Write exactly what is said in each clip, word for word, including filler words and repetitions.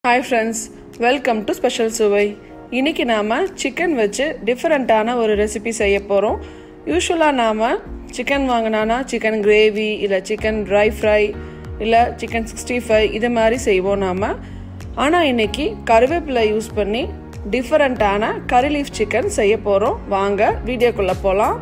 Hi friends, welcome to Special Suvai. இன்னைக்கு நாம chicken வச்சு டிஃபரண்டான ஒரு ரெசிபி செய்ய போறோம். யூசுவலா நாம chicken வாங்குனானா chicken gravy இல்ல chicken dry fry இல்ல chicken sixty-five இது மாதிரி செய்வோம் நாம. ஆனா இன்னைக்கு கறிவேப்பிலை யூஸ் பண்ணி டிஃபரண்டான curry leaf chicken செய்ய போறோம். வாங்க வீடியோக்குள்ள போலாம்.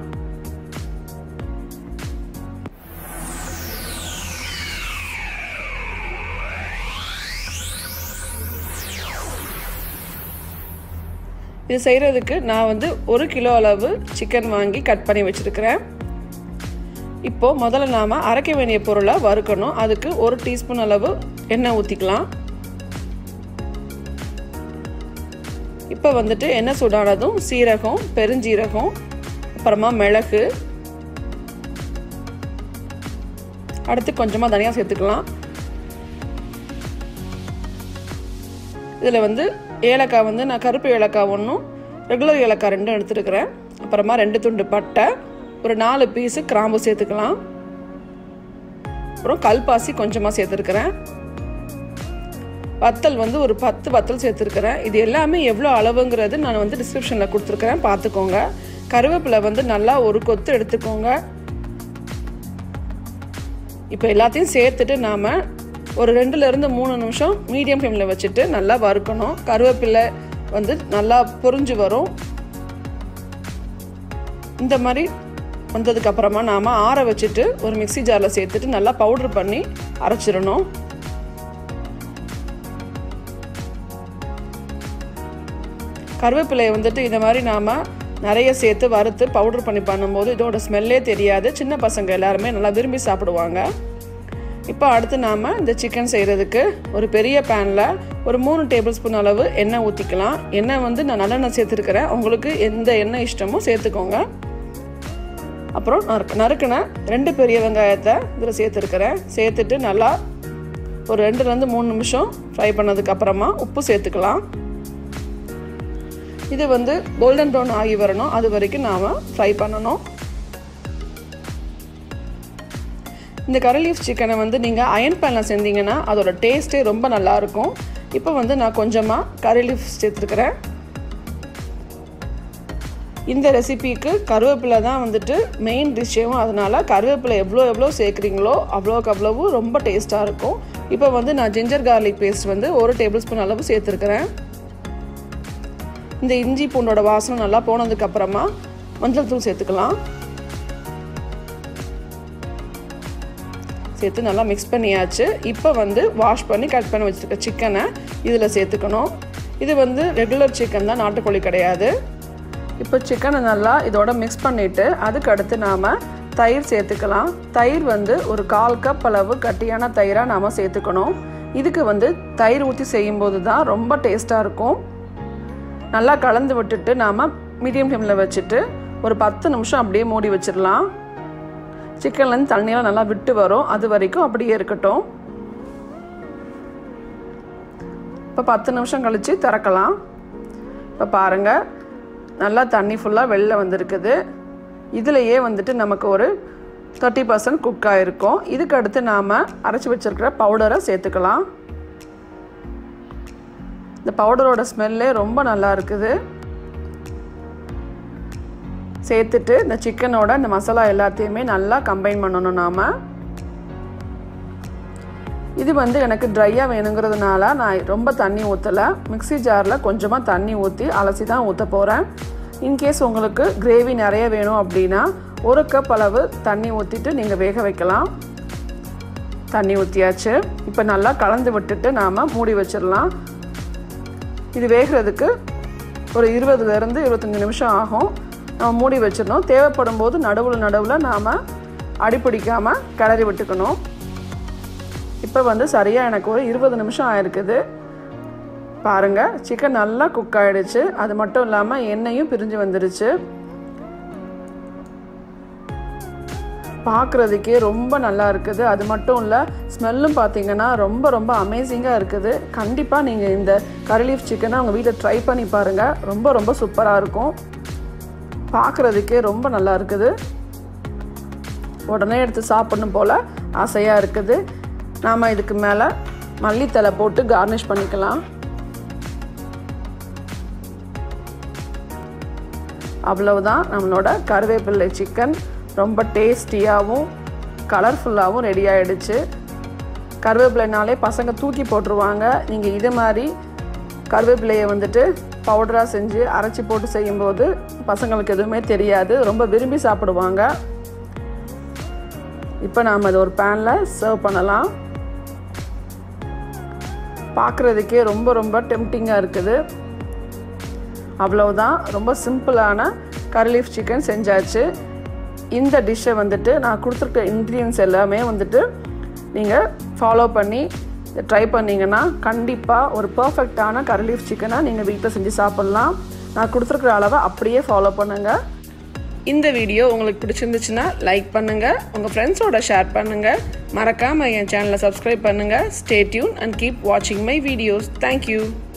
இது செய்யறதுக்கு நான் வந்து ஒரு கிலோ அளவு சிக்கன் வாங்கி கட் பண்ணி வச்சிருக்கிறேன். இப்போ முதல்ல நாம அரைக்க வேண்டிய பொருளை வறுக்கணும். அதுக்கு ஒரு டீஸ்பூன் அளவு எண்ணெய் ஊத்திக்கலாம். இப்போ வந்துட்டு எண்ணெய் சூடானதும் சீரகம், பெருஞ்சீரகம், அப்புறமா மிளகு, அடுத்து கொஞ்சமா தனியா சேர்த்துக்கலாம். இதில் வந்து ஏலக்காய் வந்து நான் கருப்பு ஏலக்காய் ஒன்றும் ரெகுலர் ஏலக்காய் ரெண்டும் எடுத்துருக்கிறேன். அப்புறமா ரெண்டு துண்டு பட்டை, ஒரு நாலு பீஸு கிராம்பு சேர்த்துக்கலாம். அப்புறம் கல்பாசி கொஞ்சமாக சேர்த்துருக்கிறேன். வத்தல் வந்து ஒரு பத்து வத்தல் சேர்த்துருக்கிறேன். இது எல்லாமே எவ்வளோ அளவுங்கிறது நான் வந்து டிஸ்கிரிப்ஷனில் கொடுத்துருக்கிறேன், பார்த்துக்கோங்க. கருவேப்பிலை வந்து நல்லா ஒரு கொத்து எடுத்துக்கோங்க. இப்போ எல்லாத்தையும் சேர்த்துட்டு நாம் ஒரு ரெண்டுலேருந்து மூணு நிமிஷம் மீடியம் ஃப்ளேமில் வச்சுட்டு நல்லா வறுக்கணும். கருவேப்பிலை வந்து நல்லா பொரிஞ்சு வரும். இந்த மாதிரி வந்ததுக்கப்புறமா நாம் ஆற வச்சுட்டு ஒரு மிக்சி ஜாரில் சேர்த்துட்டு நல்லா பவுடர் பண்ணி அரைச்சிடணும். கருவேப்பிலையை வந்துட்டு இந்த மாதிரி நாம் நிறைய சேர்த்து வறுத்து பவுடர் பண்ணி பண்ணும்போது இதோட ஸ்மெல்லே தெரியாது. சின்ன பசங்க எல்லாருமே நல்லா விரும்பி சாப்பிடுவாங்க. இப்போ அடுத்து நாம் இந்த சிக்கன் செய்கிறதுக்கு ஒரு பெரிய பேனில் ஒரு மூணு டேபிள் ஸ்பூன் அளவு எண்ணெய் ஊற்றிக்கலாம். எண்ணெய் வந்து நான் நல்லெண்ணெய் சேர்த்துருக்கிறேன். உங்களுக்கு எந்த எண்ணெய் இஷ்டமோ சேர்த்துக்கோங்க. அப்புறம் நறுக்கு நறுக்குன ரெண்டு பெரிய வெங்காயத்தை இதில் சேர்த்துருக்கிறேன். சேர்த்துட்டு நல்லா ஒரு ரெண்டுலேருந்து மூணு நிமிஷம் ஃப்ரை பண்ணதுக்கப்புறமா உப்பு சேர்த்துக்கலாம். இது வந்து கோல்டன் ப்ரௌன் ஆகி வரணும், அது வரைக்கும் நாம் ஃப்ரை பண்ணணும். இந்த கறி லீஃப் சிக்கனை வந்து நீங்கள் அயன் பேனில் செஞ்சீங்கன்னா அதோட டேஸ்ட்டே ரொம்ப நல்லாயிருக்கும். இப்போ வந்து நான் கொஞ்சமாக கறி லீஃப் சேர்த்துருக்கிறேன். இந்த ரெசிபிக்கு கருவேப்பிலை தான் வந்துட்டு மெயின் டிஷ்ஷேவும், அதனால் கருவேப்பிலை எவ்வளோ எவ்வளோ சேர்க்குறீங்களோ அவ்வளோக்கு அவ்வளவு ரொம்ப டேஸ்ட்டாக இருக்கும். இப்போ வந்து நான் ஜிஞ்சர் கார்லிக் பேஸ்ட் வந்து ஒரு டேபிள் ஸ்பூன் அளவு சேர்த்துருக்கிறேன். இந்த இஞ்சி பூண்டோட வாசனை நல்லா போனதுக்கப்புறமா மஞ்சள் தூள் சேர்த்துக்கலாம். சேர்த்து நல்லா மிக்ஸ் பண்ணியாச்சு. இப்போ வந்து வாஷ் பண்ணி கட் பண்ணி வச்சுருக்க சிக்கனை இதில் சேர்த்துக்கணும். இது வந்து ரெகுலர் சிக்கன் தான், நாட்டுக்கோழி கிடையாது. இப்போ சிக்கனை நல்லா இதோட மிக்ஸ் பண்ணிவிட்டு அதுக்கு அடுத்து நாம் தயிர் சேர்த்துக்கலாம். தயிர் வந்து ஒரு கால் கப் அளவு கட்டியான தயிராக நாம் சேர்த்துக்கணும். இதுக்கு வந்து தயிர் ஊற்றி செய்யும்போது தான் ரொம்ப டேஸ்ட்டாக இருக்கும். நல்லா கலந்து விட்டுட்டு நாம் மீடியம் ஃப்ளேமில் வச்சுட்டு ஒரு பத்து நிமிஷம் அப்படியே மூடி வச்சிடலாம். சிக்கன்லேருந்து தண்ணியெல்லாம் நல்லா விட்டு வரும், அது வரைக்கும் அப்படியே இருக்கட்டும். இப்போ பத்து நிமிஷம் கழித்து திறக்கலாம். இப்போ பாருங்கள், நல்லா தண்ணி ஃபுல்லாக வெளில வந்துருக்குது. இதுலையே வந்துட்டு நமக்கு ஒரு தேர்ட்டி பர்சன்ட் குக் ஆகிருக்கும். இதுக்கு அடுத்து நாம் அரைச்சி வச்சுருக்கிற பவுடரை சேர்த்துக்கலாம். இந்த பவுடரோட ஸ்மெல்லே ரொம்ப நல்லா இருக்குது. சேர்த்துட்டு இந்த சிக்கனோட இந்த மசாலா எல்லாத்தையுமே நல்லா கம்பைன் பண்ணணும். நாம் இது வந்து எனக்கு ட்ரையாக வேணுங்கிறதுனால நான் ரொம்ப தண்ணி ஊற்றலை. மிக்சி ஜாரில் கொஞ்சமாக தண்ணி ஊற்றி அலசி தான் ஊற்ற போகிறேன். இன்கேஸ் உங்களுக்கு கிரேவி நிறைய வேணும் அப்படின்னா ஒரு கப் அளவு தண்ணி ஊற்றிட்டு நீங்கள் வேக வைக்கலாம். தண்ணி ஊற்றியாச்சு. இப்போ நல்லா கலந்து விட்டுட்டு நாம் மூடி வச்சிடலாம். இது வேகிறதுக்கு ஒரு இருபதுலேருந்து இருபத்தஞ்சி நிமிஷம் ஆகும். நம்ம மூடி வச்சிடணும். தேவைப்படும் போது நடுவில் நடுவில் நாம் அடிப்பிடிக்காமல் கிளறி விட்டுக்கணும். இப்போ வந்து சரியாக எனக்கு ஒரு இருபது நிமிஷம் ஆயிருக்குது. பாருங்கள், சிக்கன் நல்லா குக் ஆகிடுச்சு. அது மட்டும் இல்லாமல் எண்ணெயும் பிரிஞ்சு வந்துடுச்சு. பார்க்குறதுக்கே ரொம்ப நல்லா இருக்குது. அது மட்டும் இல்லை, ஸ்மெல்லும் பார்த்திங்கன்னா ரொம்ப ரொம்ப அமேசிங்காக இருக்குது. கண்டிப்பாக நீங்கள் இந்த கறி லீஃப் சிக்கனை உங்கள் வீட்டில் ட்ரை பண்ணி பாருங்கள். ரொம்ப ரொம்ப சூப்பராக இருக்கும். பார்க்குறதுக்கே ரொம்ப நல்லா இருக்குது. உடனே எடுத்து சாப்பிடணும் போல் ஆசையாக இருக்குது. நாம் இதுக்கு மேலே மல்லித்தலை போட்டு கார்னிஷ் பண்ணிக்கலாம். அவ்வளவுதான், நம்மளோட கருவேப்பிலை சிக்கன் ரொம்ப டேஸ்டியாகவும் கலர்ஃபுல்லாகவும் ரெடி ஆகிடுச்சு. கருவேப்பிலைனாலே பசங்க தூக்கி போட்டுருவாங்க. நீங்கள் இது மாதிரி கருவேப்பிலையை வந்துட்டு பவுடராக செஞ்சு அரைச்சி போட்டு செய்யும்போது பசங்களுக்கு எதுவுமே தெரியாது, ரொம்ப விரும்பி சாப்பிடுவாங்க. இப்போ நாம் அதை ஒரு பேனில் சர்வ் பண்ணலாம். பார்க்குறதுக்கே ரொம்ப ரொம்ப டெம்டிங்காக இருக்குது. அவ்வளவுதான், ரொம்ப சிம்பிளான கரி லீஃப் சிக்கன் செஞ்சாச்சு. இந்த டிஷ்ஷை வந்துட்டு நான் கொடுத்துருக்க இன்க்ரீடியன்ஸ் எல்லாமே வந்துட்டு நீங்கள் ஃபாலோ பண்ணி ட்ரை பண்ணிங்கன்னா கண்டிப்பாக ஒரு பர்ஃபெக்டான கரி லீஃப் சிக்கனை நீங்கள் வீட்டில் செஞ்சு சாப்பிட்லாம். நான் கொடுத்துருக்குற அளவை அப்படியே ஃபாலோ பண்ணுங்கள். இந்த வீடியோ உங்களுக்கு பிடிச்சிருந்துச்சுன்னா லைக் பண்ணுங்கள், உங்கள் ஃப்ரெண்ட்ஸோட ஷேர் பண்ணுங்கள், மறக்காமல் என் சேனலை சப்ஸ்கிரைப் பண்ணுங்கள். ஸ்டே டியூன் அண்ட் கீப் வாட்சிங் மை வீடியோஸ். தேங்க்யூ.